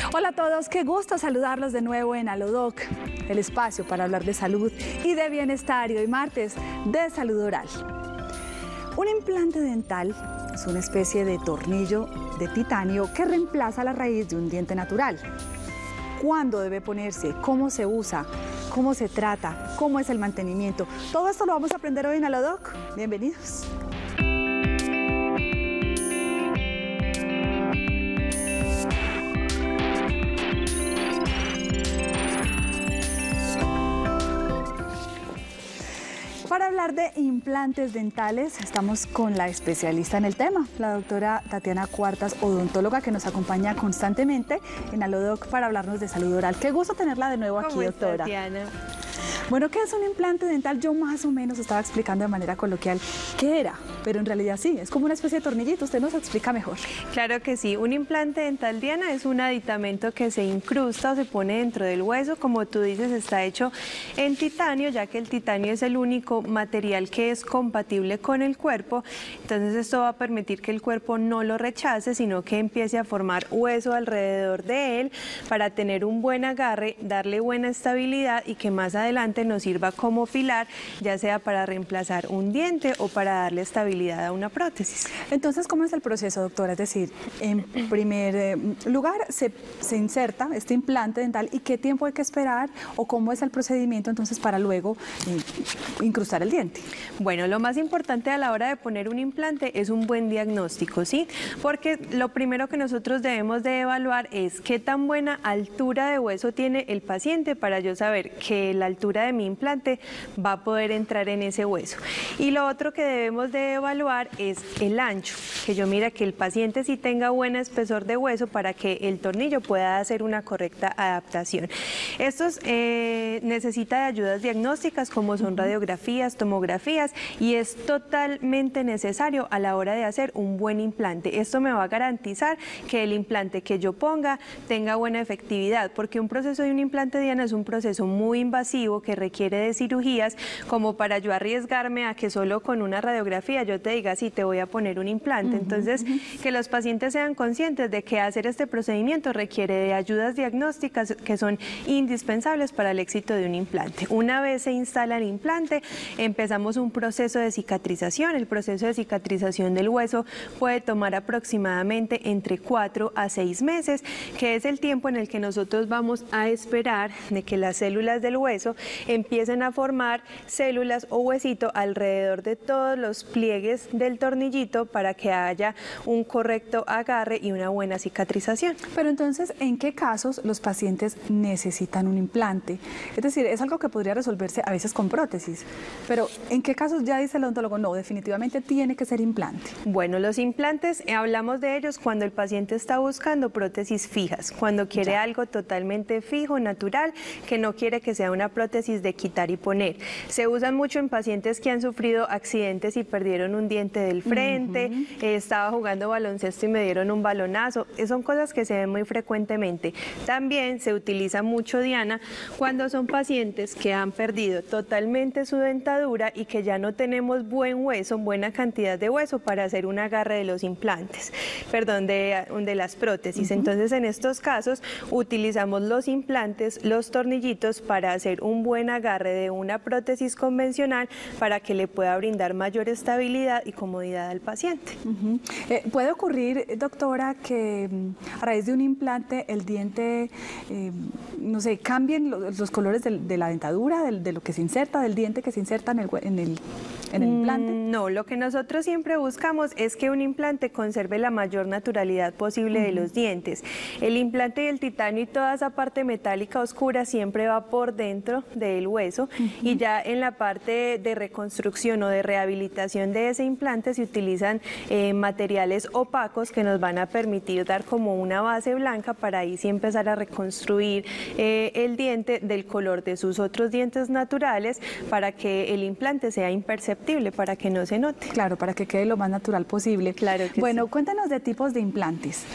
Hola a todos, qué gusto saludarlos de nuevo en Alodoc, el espacio para hablar de salud y de bienestar, y hoy martes de salud oral. Un implante dental es una especie de tornillo de titanio que reemplaza la raíz de un diente natural. ¿Cuándo debe ponerse? ¿Cómo se usa? ¿Cómo se trata? ¿Cómo es el mantenimiento? Todo esto lo vamos a aprender hoy en Alodoc. Bienvenidos. Para hablar de implantes dentales, estamos con la especialista en el tema, la doctora Tatiana Cuartas, odontóloga, que nos acompaña constantemente en Alodoc para hablarnos de salud oral. Qué gusto tenerla de nuevo aquí, doctora. Tatiana? Bueno, ¿qué es un implante dental? Yo más o menos estaba explicando de manera coloquial qué era, pero en realidad sí, es como una especie de tornillito. Usted nos explica mejor. Claro que sí. Un implante dental, Diana, es un aditamento que se incrusta o se pone dentro del hueso. Como tú dices, está hecho en titanio, ya que el titanio es el único material que es compatible con el cuerpo. Entonces esto va a permitir que el cuerpo no lo rechace, sino que empiece a formar hueso alrededor de él para tener un buen agarre, darle buena estabilidad y que más adelante nos sirva como pilar, ya sea para reemplazar un diente o para darle estabilidad a una prótesis. Entonces, ¿cómo es el proceso, doctora? Es decir, en primer lugar se inserta este implante dental, y ¿qué tiempo hay que esperar o cómo es el procedimiento entonces para luego incrustar el diente? Bueno, lo más importante a la hora de poner un implante es un buen diagnóstico, ¿sí? Porque lo primero que nosotros debemos de evaluar es qué tan buena altura de hueso tiene el paciente para yo saber que la altura de mi implante va a poder entrar en ese hueso. Y lo otro que debemos de evaluar es el ancho, que yo mira que el paciente sí tenga buen espesor de hueso para que el tornillo pueda hacer una correcta adaptación. Estos necesita de ayudas diagnósticas como son radiografías, tomografías, y es totalmente necesario a la hora de hacer un buen implante. Esto me va a garantizar que el implante que yo ponga tenga buena efectividad, porque un proceso de un implante, Diana, es un proceso muy invasivo que requiere de cirugías, como para yo arriesgarme a que solo con una radiografía yo te diga si te voy a poner un implante. Entonces, que los pacientes sean conscientes de que hacer este procedimiento requiere de ayudas diagnósticas que son indispensables para el éxito de un implante. Una vez se instala el implante, empezamos un proceso de cicatrización. El proceso de cicatrización del hueso puede tomar aproximadamente entre 4 a 6 meses, que es el tiempo en el que nosotros vamos a esperar de que las células del hueso empiecen a formar células o huesito alrededor de todos los pliegues del tornillito para que haya un correcto agarre y una buena cicatrización. Pero entonces, ¿en qué casos los pacientes necesitan un implante? Es decir, es algo que podría resolverse a veces con prótesis, pero ¿en qué casos ya dice el odontólogo, no, definitivamente tiene que ser implante? Bueno, los implantes, hablamos de ellos cuando el paciente está buscando prótesis fijas, cuando quiere algo totalmente fijo, natural, que no quiere que sea una prótesis de quitar y poner. Se usan mucho en pacientes que han sufrido accidentes y perdieron un diente del frente, estaba jugando baloncesto y me dieron un balonazo. Son cosas que se ven muy frecuentemente. También se utiliza mucho, Diana, cuando son pacientes que han perdido totalmente su dentadura y que ya no tenemos buen hueso, buena cantidad de hueso para hacer un agarre de los implantes, perdón, de las prótesis. Entonces, en estos casos utilizamos los implantes, los tornillitos, para hacer un buen agarre de una prótesis convencional para que le pueda brindar mayor estabilidad y comodidad al paciente. ¿Puede ocurrir, doctora, que a raíz de un implante el diente, no sé, cambien los colores de la dentadura, de lo que se inserta, del diente que se inserta en el implante? No, lo que nosotros siempre buscamos es que un implante conserve la mayor naturalidad posible de los dientes. El implante y el titanio y toda esa parte metálica oscura siempre va por dentro del hueso, y ya en la parte de reconstrucción o de rehabilitación de ese implante se utilizan materiales opacos que nos van a permitir dar como una base blanca para ahí sí empezar a reconstruir el diente del color de sus otros dientes naturales, para que el implante sea imperceptible, para que no se note. Claro, para que quede lo más natural posible. Claro que bueno, sí. Cuéntanos de tipos de implantes.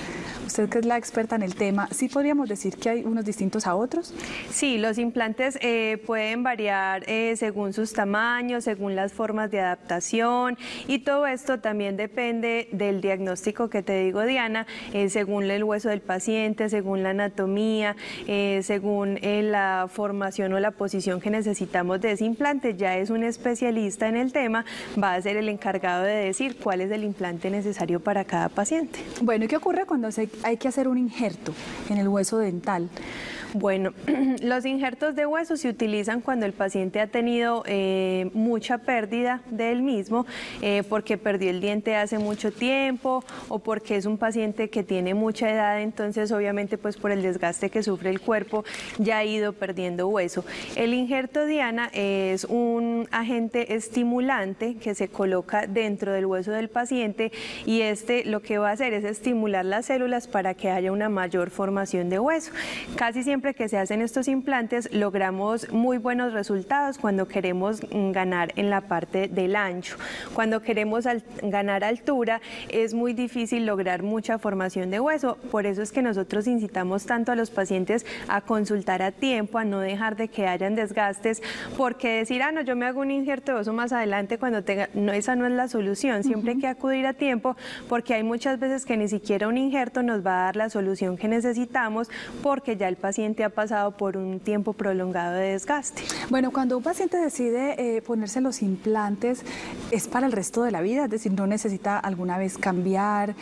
usted que es la experta en el tema, ¿sí podríamos decir que hay unos distintos a otros? Sí, los implantes pueden variar según sus tamaños, según las formas de adaptación, y todo esto también depende del diagnóstico que te digo, Diana, según el hueso del paciente, según la anatomía, según la formación o la posición que necesitamos de ese implante. Ya es un especialista en el tema, va a ser el encargado de decir cuál es el implante necesario para cada paciente. Bueno, ¿y qué ocurre cuando hay que hacer un injerto en el hueso dental? Bueno, los injertos de hueso se utilizan cuando el paciente ha tenido mucha pérdida del mismo, porque perdió el diente hace mucho tiempo o porque es un paciente que tiene mucha edad, entonces obviamente pues por el desgaste que sufre el cuerpo ya ha ido perdiendo hueso. El injerto, Diana, es un agente estimulante que se coloca dentro del hueso del paciente, y lo que va a hacer es estimular las células para que haya una mayor formación de hueso. Casi siempre que se hacen estos implantes logramos muy buenos resultados cuando queremos ganar en la parte del ancho. Cuando queremos ganar altura es muy difícil lograr mucha formación de hueso, por eso es que nosotros incitamos tanto a los pacientes a consultar a tiempo, a no dejar de que hayan desgastes, porque decir, no, yo me hago un injerto de hueso más adelante cuando tenga, no, esa no es la solución. Siempre hay que acudir a tiempo, porque hay muchas veces que ni siquiera un injerto nos va a dar la solución que necesitamos, porque ya el paciente ha pasado por un tiempo prolongado de desgaste. Bueno, cuando un paciente decide ponerse los implantes, ¿es para el resto de la vida? Es decir, ¿no necesita alguna vez cambiar,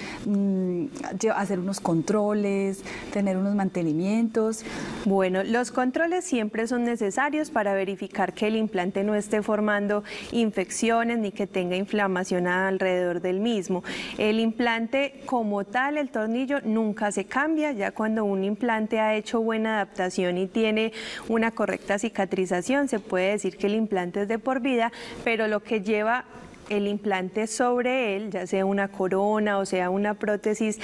hacer unos controles, tener unos mantenimientos? Bueno, los controles siempre son necesarios para verificar que el implante no esté formando infecciones ni que tenga inflamación alrededor del mismo. El implante como tal, el tornillo, nunca se cambia. Ya cuando un implante ha hecho buena adaptación y tiene una correcta cicatrización, se puede decir que el implante es de por vida, pero lo que lleva el implante sobre él, ya sea una corona o sea una prótesis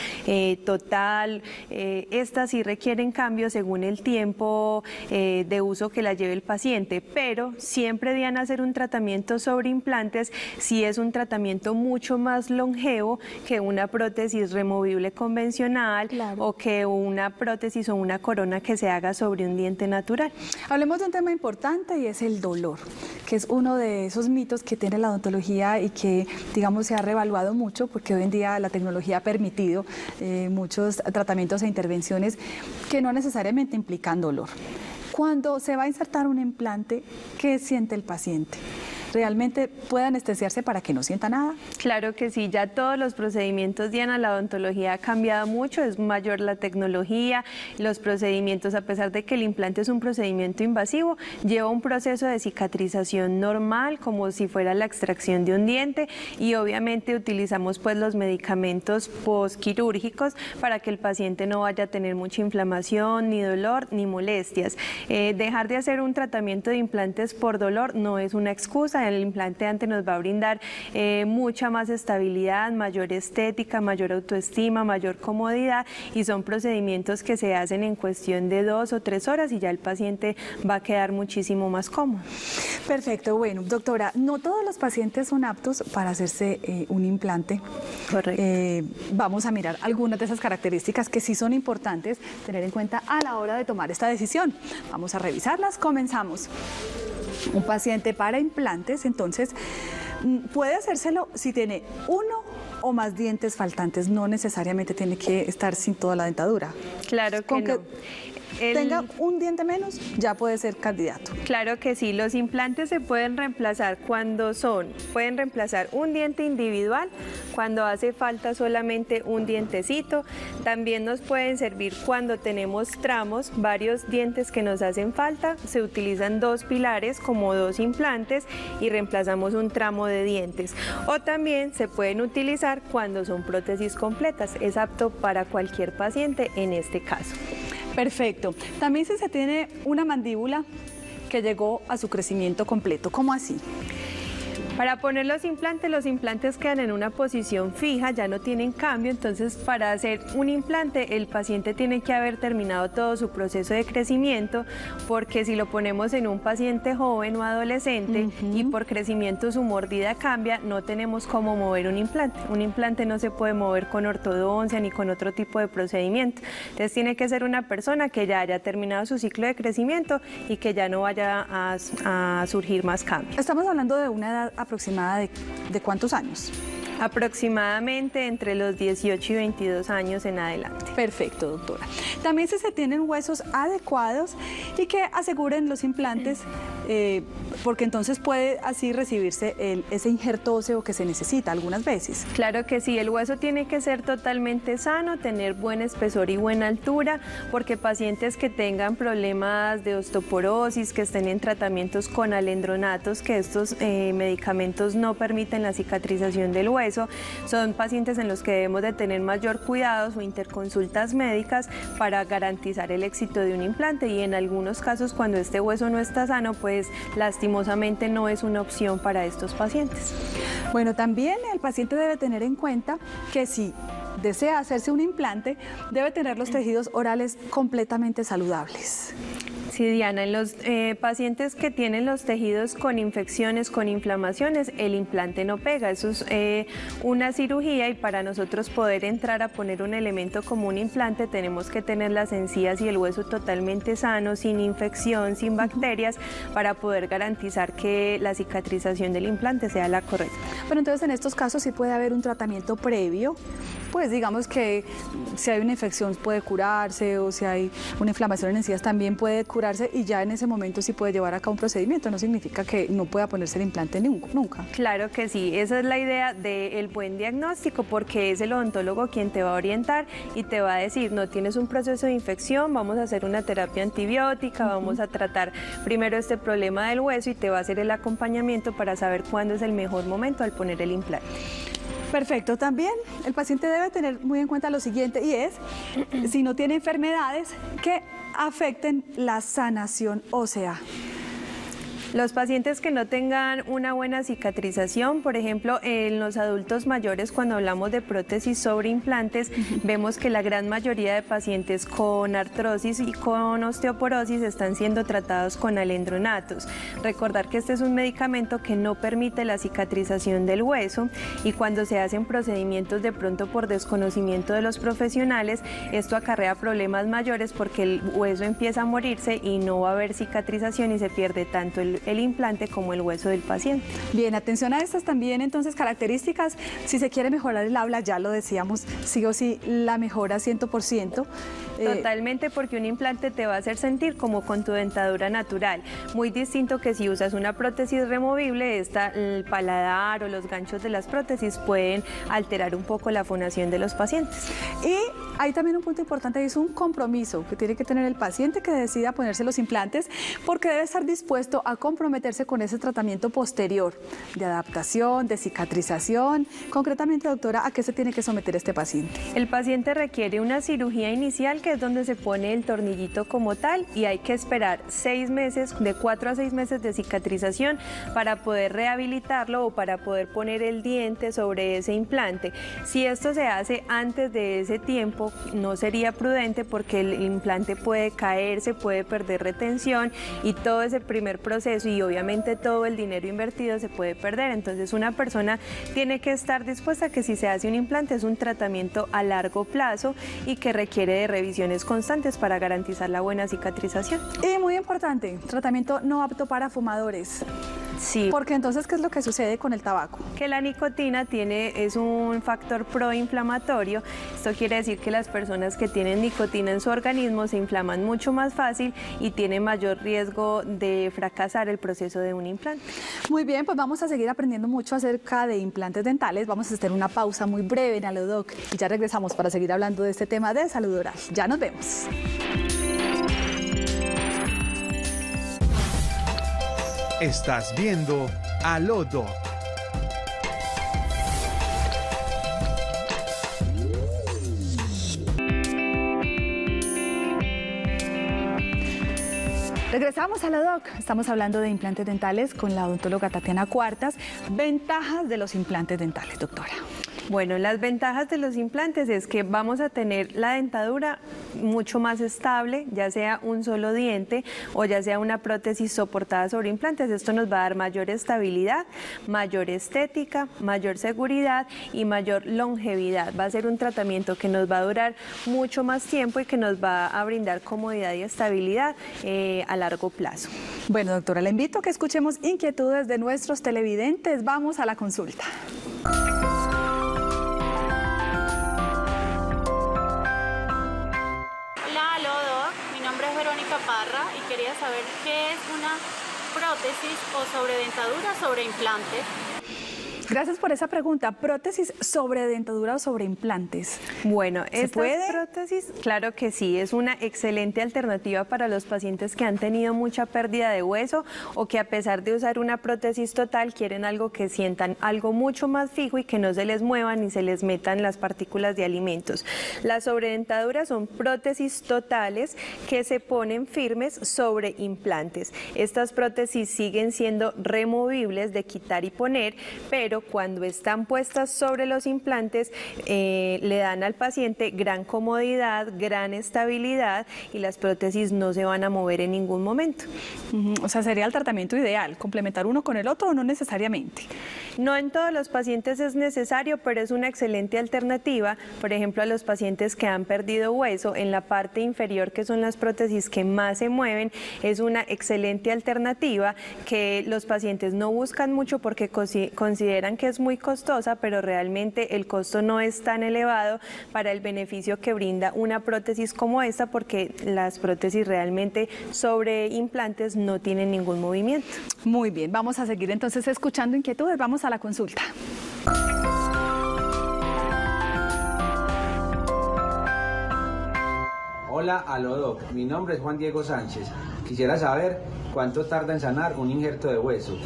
total, estas sí requieren cambios según el tiempo de uso que la lleve el paciente, pero siempre, Diana, hacer un tratamiento sobre implantes sí es un tratamiento mucho más longevo que una prótesis removible convencional, claro, o que una prótesis o una corona que se haga sobre un diente natural. Hablemos de un tema importante, y es el dolor, que es uno de esos mitos que tiene la odontología y que, digamos, se ha revaluado mucho, porque hoy en día la tecnología ha permitido muchos tratamientos e intervenciones que no necesariamente implican dolor. Cuando se va a insertar un implante, ¿qué siente el paciente? ¿Realmente puede anestesiarse para que no sienta nada? Claro que sí, ya todos los procedimientos, Diana, la odontología ha cambiado mucho, es mayor la tecnología, los procedimientos, a pesar de que el implante es un procedimiento invasivo, lleva un proceso de cicatrización normal, como si fuera la extracción de un diente, y obviamente utilizamos pues los medicamentos postquirúrgicos para que el paciente no vaya a tener mucha inflamación, ni dolor, ni molestias. Dejar de hacer un tratamiento de implantes por dolor no es una excusa. El implante nos va a brindar mucha más estabilidad, mayor estética, mayor autoestima, mayor comodidad, y son procedimientos que se hacen en cuestión de 2 o 3 horas y ya el paciente va a quedar muchísimo más cómodo. Perfecto. Bueno, doctora, no todos los pacientes son aptos para hacerse un implante. Correcto. Vamos a mirar algunas de esas características que sí son importantes tener en cuenta a la hora de tomar esta decisión. Vamos a revisarlas. Comenzamos. Un paciente para implantes, entonces, puede hacérselo si tiene uno o más dientes faltantes, no necesariamente tiene que estar sin toda la dentadura. Claro que no. Tenga un diente menos, ya puede ser candidato. Claro que sí, los implantes se pueden reemplazar pueden reemplazar un diente individual cuando hace falta solamente un dientecito. También nos pueden servir cuando tenemos tramos, varios dientes que nos hacen falta, se utilizan 2 pilares como 2 implantes y reemplazamos un tramo de dientes. O también se pueden utilizar cuando son prótesis completas, es apto para cualquier paciente en este caso. Perfecto. También si se tiene una mandíbula que llegó a su crecimiento completo, ¿cómo así? Para poner los implantes quedan en una posición fija, ya no tienen cambio, entonces para hacer un implante el paciente tiene que haber terminado todo su proceso de crecimiento, porque si lo ponemos en un paciente joven o adolescente y por crecimiento su mordida cambia, no tenemos cómo mover un implante. Un implante no se puede mover con ortodoncia ni con otro tipo de procedimiento. Entonces tiene que ser una persona que ya haya terminado su ciclo de crecimiento y que ya no vaya a surgir más cambios. Estamos hablando de una edad aproximada de ¿cuántos años? Aproximadamente entre los 18 y 22 años en adelante. Perfecto, doctora. También si se tienen huesos adecuados y que aseguren los implantes, porque entonces puede así recibirse ese injerto óseo que se necesita algunas veces. Claro que sí, el hueso tiene que ser totalmente sano, tener buen espesor y buena altura, porque pacientes que tengan problemas de osteoporosis, que estén en tratamientos con alendronatos, que estos medicamentos no permiten la cicatrización del hueso, son pacientes en los que debemos de tener mayor cuidados o interconsultas médicas para garantizar el éxito de un implante, y en algunos casos cuando este hueso no está sano, pues lastimosamente no es una opción para estos pacientes. Bueno, también el paciente debe tener en cuenta que si desea hacerse un implante, debe tener los tejidos orales completamente saludables. Sí, Diana, en los pacientes que tienen los tejidos con infecciones, con inflamaciones, el implante no pega. Eso es una cirugía, y para nosotros poder entrar a poner un elemento como un implante tenemos que tener las encías y el hueso totalmente sano, sin infección, sin bacterias, para poder garantizar que la cicatrización del implante sea la correcta. Bueno, entonces en estos casos sí puede haber un tratamiento previo, pues digamos que si hay una infección puede curarse, o si hay una inflamación en encías también puede curarse, y ya en ese momento sí puede llevar a cabo un procedimiento. No significa que no pueda ponerse el implante nunca. Claro que sí, esa es la idea del buen diagnóstico, porque es el odontólogo quien te va a orientar y te va a decir: no tienes un proceso de infección, vamos a hacer una terapia antibiótica, vamos a tratar primero este problema del hueso, y te va a hacer el acompañamiento para saber cuándo es el mejor momento al poner el implante. Perfecto. También el paciente debe tener muy en cuenta lo siguiente, y es si no tiene enfermedades que afecten la sanación ósea. Los pacientes que no tengan una buena cicatrización, por ejemplo, en los adultos mayores, cuando hablamos de prótesis sobre implantes, vemos que la gran mayoría de pacientes con artrosis y con osteoporosis están siendo tratados con alendronatos. Recordar que este es un medicamento que no permite la cicatrización del hueso, y cuando se hacen procedimientos de pronto por desconocimiento de los profesionales, esto acarrea problemas mayores, porque el hueso empieza a morirse y no va a haber cicatrización y se pierde tanto el implante como el hueso del paciente. Bien, atención a estas también entonces características. Si se quiere mejorar el habla, ya lo decíamos, sí o sí la mejora 100%. Totalmente, porque un implante te va a hacer sentir como con tu dentadura natural, muy distinto que si usas una prótesis removible. El paladar o los ganchos de las prótesis pueden alterar un poco la fonación de los pacientes. Y hay también un punto importante, y es un compromiso que tiene que tener el paciente que decida ponerse los implantes, porque debe estar dispuesto a comprometerse con ese tratamiento posterior de adaptación, de cicatrización. Concretamente, doctora, ¿a qué se tiene que someter este paciente? El paciente requiere una cirugía inicial, que es donde se pone el tornillito como tal, y hay que esperar 6 meses, de 4 a 6 meses de cicatrización, para poder rehabilitarlo o para poder poner el diente sobre ese implante. Si esto se hace antes de ese tiempo, no sería prudente, porque el implante puede caerse, puede perder retención, y todo ese primer proceso y obviamente todo el dinero invertido se puede perder. Entonces una persona tiene que estar dispuesta a que si se hace un implante es un tratamiento a largo plazo y que requiere de revisiones constantes para garantizar la buena cicatrización. Y muy importante, tratamiento no apto para fumadores. Sí. Porque entonces, ¿qué es lo que sucede con el tabaco? Que la nicotina es un factor proinflamatorio. Esto quiere decir que las personas que tienen nicotina en su organismo se inflaman mucho más fácil y tienen mayor riesgo de fracasar el proceso de un implante. Muy bien, pues vamos a seguir aprendiendo mucho acerca de implantes dentales. Vamos a hacer una pausa muy breve en Alodoc y ya regresamos para seguir hablando de este tema de salud oral. Ya nos vemos. Estás viendo Alodoc. Regresamos a la DOC. Estamos hablando de implantes dentales con la odontóloga Tatiana Cuartas. Ventajas de los implantes dentales, doctora. Bueno, las ventajas de los implantes es que vamos a tener la dentadura mucho más estable, ya sea un solo diente o ya sea una prótesis soportada sobre implantes. Esto nos va a dar mayor estabilidad, mayor estética, mayor seguridad y mayor longevidad. Va a ser un tratamiento que nos va a durar mucho más tiempo y que nos va a brindar comodidad y estabilidad a largo plazo. Bueno, doctora, le invito a que escuchemos inquietudes de nuestros televidentes. Vamos a la consulta. Parra, y quería saber qué es una prótesis o sobredentadura sobre implantes. Gracias por esa pregunta. ¿Prótesis sobre dentadura o sobre implantes? Bueno, ¿se puede? Prótesis, claro que sí, es una excelente alternativa para los pacientes que han tenido mucha pérdida de hueso o que a pesar de usar una prótesis total quieren algo que sientan algo mucho más fijo y que no se les muevan ni se les metan las partículas de alimentos. Las sobredentaduras son prótesis totales que se ponen firmes sobre implantes. Estas prótesis siguen siendo removibles de quitar y poner, pero cuando están puestas sobre los implantes le dan al paciente gran comodidad, gran estabilidad y las prótesis no se van a mover en ningún momento. O sea, sería el tratamiento ideal, complementar uno con el otro o no necesariamente. No en todos los pacientes es necesario, pero es una excelente alternativa, por ejemplo, a los pacientes que han perdido hueso en la parte inferior, que son las prótesis que más se mueven, es una excelente alternativa que los pacientes no buscan mucho porque consideran que es muy costosa, pero realmente el costo no es tan elevado para el beneficio que brinda una prótesis como esta, porque las prótesis realmente sobre implantes no tienen ningún movimiento. Muy bien, vamos a seguir entonces escuchando inquietudes. Vamos a la consulta. Hola, aló doc, mi nombre es Juan Diego Sánchez. Quisiera saber cuánto tarda en sanar un injerto de hueso.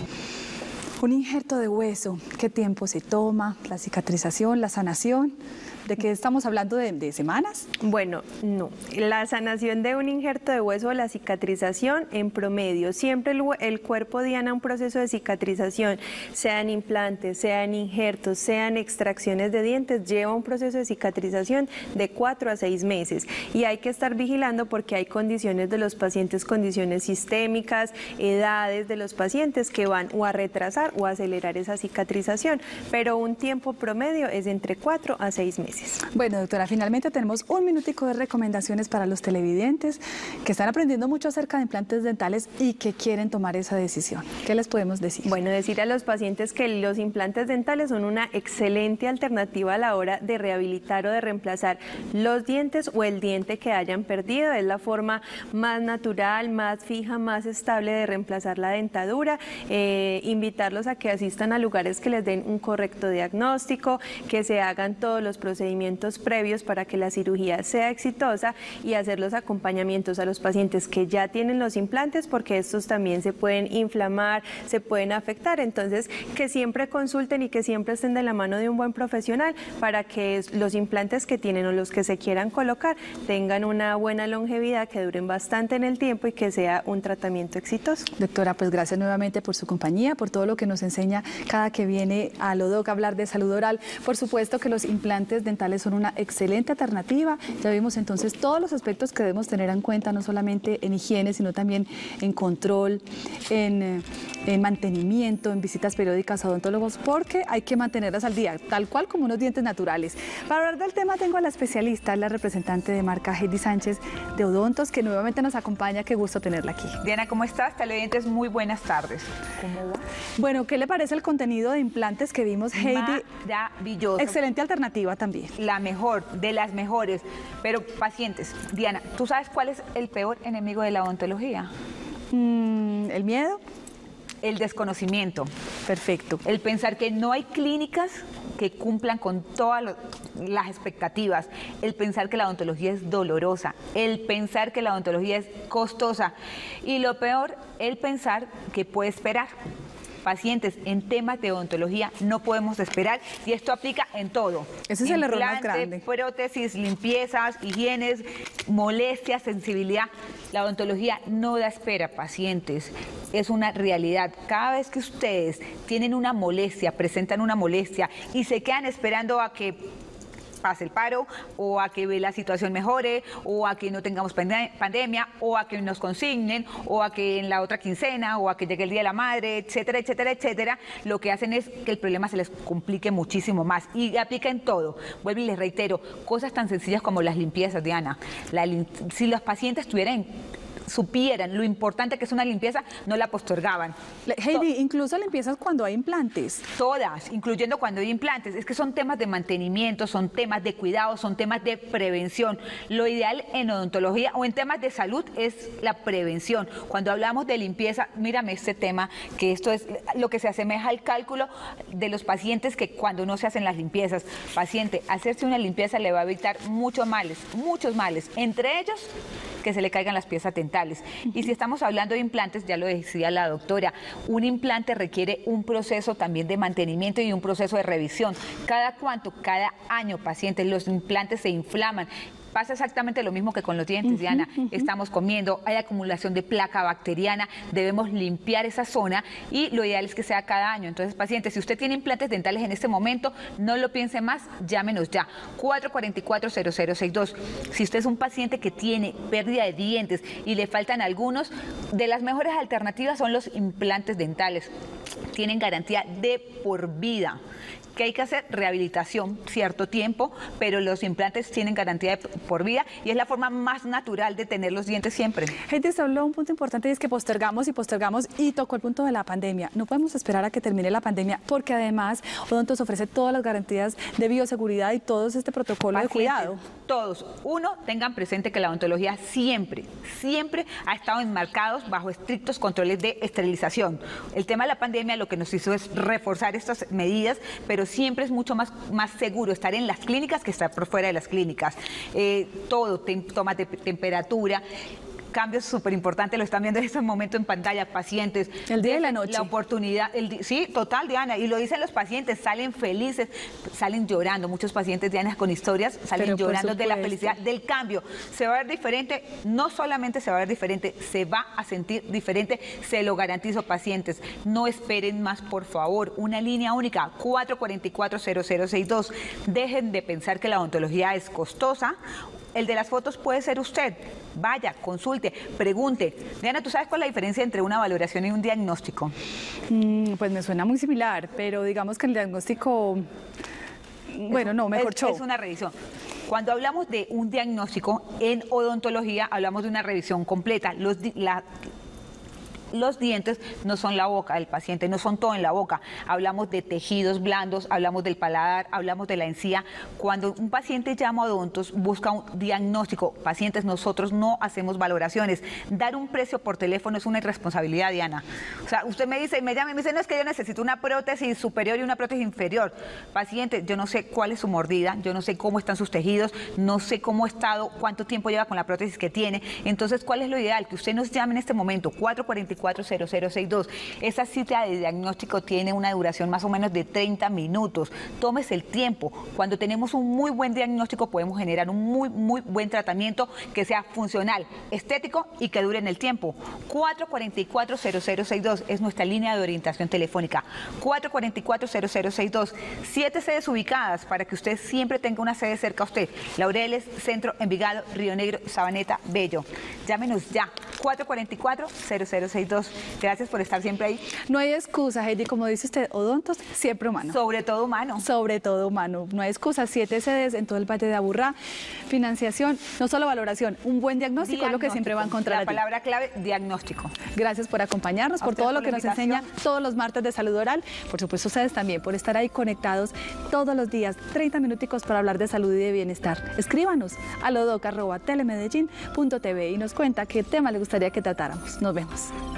Un injerto de hueso, ¿qué tiempo se toma? ¿La cicatrización, la sanación? ¿De qué estamos hablando? ¿De semanas? Bueno, no. La sanación de un injerto de hueso o la cicatrización en promedio, siempre el cuerpo, Diana, un proceso de cicatrización, sean implantes, sean injertos, sean extracciones de dientes, lleva un proceso de cicatrización de 4 a 6 meses. Y hay que estar vigilando porque hay condiciones de los pacientes, condiciones sistémicas, edades de los pacientes que van o a retrasar o a acelerar esa cicatrización. Pero un tiempo promedio es entre 4 a 6 meses. Bueno, doctora, finalmente tenemos un minutico de recomendaciones para los televidentes que están aprendiendo mucho acerca de implantes dentales y que quieren tomar esa decisión. ¿Qué les podemos decir? Bueno, decir a los pacientes que los implantes dentales son una excelente alternativa a la hora de rehabilitar o de reemplazar los dientes o el diente que hayan perdido. Es la forma más natural, más fija, más estable de reemplazar la dentadura. Invitarlos a que asistan a lugares que les den un correcto diagnóstico, que se hagan todos los procedimientos previos para que la cirugía sea exitosa y hacer los acompañamientos a los pacientes que ya tienen los implantes, porque estos también se pueden inflamar, se pueden afectar. Entonces, que siempre consulten y que siempre estén de la mano de un buen profesional para que los implantes que tienen o los que se quieran colocar tengan una buena longevidad, que duren bastante en el tiempo y que sea un tratamiento exitoso. Doctora, pues gracias nuevamente por su compañía, por todo lo que nos enseña cada que viene a Lodoc a hablar de salud oral. Por supuesto que los implantes dentales son una excelente alternativa. Ya vimos entonces todos los aspectos que debemos tener en cuenta, no solamente en higiene, sino también en control, en mantenimiento, en visitas periódicas a odontólogos, porque hay que mantenerlas al día, tal cual como unos dientes naturales. Para hablar del tema tengo a la especialista, la representante de marca Heidi Sánchez de Odontos, que nuevamente nos acompaña. Qué gusto tenerla aquí. Diana, ¿cómo estás? Televidentes, muy buenas tardes. ¿Cómo va? Bueno, ¿qué le parece el contenido de implantes que vimos, Heidi? Maravilloso. Excelente alternativa también. La mejor, de las mejores. Pero pacientes, Diana, ¿tú sabes cuál es el peor enemigo de la odontología? ¿El miedo? El desconocimiento. Perfecto. El pensar que no hay clínicas que cumplan con todas las expectativas. El pensar que la odontología es dolorosa. El pensar que la odontología es costosa. Y lo peor, el pensar que puede esperar. Pacientes, en temas de odontología no podemos esperar y esto aplica en todo. Ese es el error más Implante, grande. prótesis, limpiezas, higienes, molestias, sensibilidad. La odontología no da espera, pacientes. Es una realidad. Cada vez que ustedes tienen una molestia, presentan una molestia y se quedan esperando a que pase el paro, o a que la situación mejore, o a que no tengamos pandemia, o a que nos consignen, o a que en la otra quincena, o a que llegue el Día de la Madre, etcétera, etcétera, etcétera, lo que hacen es que el problema se les complique muchísimo más y aplica en todo. Vuelvo y les reitero, cosas tan sencillas como las limpiezas, Diana. Si los pacientes supieran lo importante que es una limpieza, no la postergaban. Heidi, incluso limpiezas cuando hay implantes. Todas, incluyendo cuando hay implantes. Es que son temas de mantenimiento, son temas de cuidado, son temas de prevención. Lo ideal en odontología o en temas de salud es la prevención. Cuando hablamos de limpieza, mírame este tema, que esto es lo que se asemeja al cálculo de los pacientes que cuando no se hacen las limpiezas. Paciente, hacerse una limpieza le va a evitar muchos males, entre ellos que se le caigan las piezas dentales. Y si estamos hablando de implantes, ya lo decía la doctora, un implante requiere un proceso también de mantenimiento y un proceso de revisión. ¿Cada cuánto? Cada año, pacientes, los implantes se inflaman. Pasa exactamente lo mismo que con los dientes, Diana. Estamos comiendo, hay acumulación de placa bacteriana, debemos limpiar esa zona y lo ideal es que sea cada año. Entonces, pacientes, si usted tiene implantes dentales en este momento, no lo piense más, llámenos ya. 444-0062. Si usted es un paciente que tiene pérdida de dientes y le faltan algunos, de las mejores alternativas son los implantes dentales. Tienen garantía de por vida. Que hay que hacer rehabilitación cierto tiempo, pero los implantes tienen garantía de por vida y es la forma más natural de tener los dientes siempre. Heidi, se habló un punto importante y es que postergamos y tocó el punto de la pandemia. No podemos esperar a que termine la pandemia porque además Odontos ofrece todas las garantías de bioseguridad y todo este protocolo de cuidado. Todos. Uno, tengan presente que la odontología siempre ha estado enmarcados bajo estrictos controles de esterilización. El tema de la pandemia lo que nos hizo es reforzar estas medidas, pero siempre es mucho más seguro estar en las clínicas que estar por fuera de las clínicas. Todo, tomas de temperatura. Cambios súper importantes, lo están viendo en este momento en pantalla, pacientes. El día y la noche. La oportunidad, sí, total, Diana, y lo dicen los pacientes, salen felices, salen llorando. Muchos pacientes, Diana, con historias, salen llorando de la felicidad, del cambio. Se va a ver diferente, no solamente se va a ver diferente, se va a sentir diferente, se lo garantizo, pacientes. No esperen más, por favor, una línea única, 444-0062. Dejen de pensar que la odontología es costosa. El de las fotos puede ser usted. Vaya, consulte, pregunte. Diana, ¿tú sabes cuál es la diferencia entre una valoración y un diagnóstico? Pues me suena muy similar, pero digamos que el diagnóstico, bueno, no, mejor show. Es una revisión. Cuando hablamos de un diagnóstico en odontología, hablamos de una revisión completa. Los dientes no son la boca del paciente, no son todo en la boca. Hablamos de tejidos blandos, hablamos del paladar, hablamos de la encía. Cuando un paciente llama a Odontos, busca un diagnóstico. Pacientes, nosotros no hacemos valoraciones. Dar un precio por teléfono es una irresponsabilidad, Diana. O sea, usted me dice, me llama y me dice, no, es que yo necesito una prótesis superior y una prótesis inferior. Paciente, yo no sé cuál es su mordida, yo no sé cómo están sus tejidos, no sé cómo ha estado, cuánto tiempo lleva con la prótesis que tiene. Entonces, ¿cuál es lo ideal? Que usted nos llame en este momento, 444-0062. Esa cita de diagnóstico tiene una duración más o menos de 30 minutos. Tómese el tiempo. Cuando tenemos un muy buen diagnóstico podemos generar un muy buen tratamiento que sea funcional, estético y que dure en el tiempo. 444-0062 es nuestra línea de orientación telefónica. 444-0062. 7 sedes ubicadas para que usted siempre tenga una sede cerca a usted. Laureles, Centro, Envigado, Río Negro, Sabaneta, Bello. Llámenos ya. 444-0062. Gracias por estar siempre ahí. No hay excusa, Heidi, como dice usted, Odontos, siempre humano. Sobre todo humano. Sobre todo humano. No hay excusa, 7 sedes en todo el Valle de Aburrá. Financiación, no solo valoración, un buen diagnóstico es lo que siempre va a encontrar. La palabra clave, diagnóstico. Gracias por acompañarnos, por todo lo que nos enseña todos los martes de salud oral. Por supuesto, ustedes también por estar ahí conectados todos los días, 30 minuticos para hablar de salud y de bienestar. Escríbanos a lodoc@telemedellin.tv y nos cuenta qué tema le gustaría que tratáramos. Nos vemos.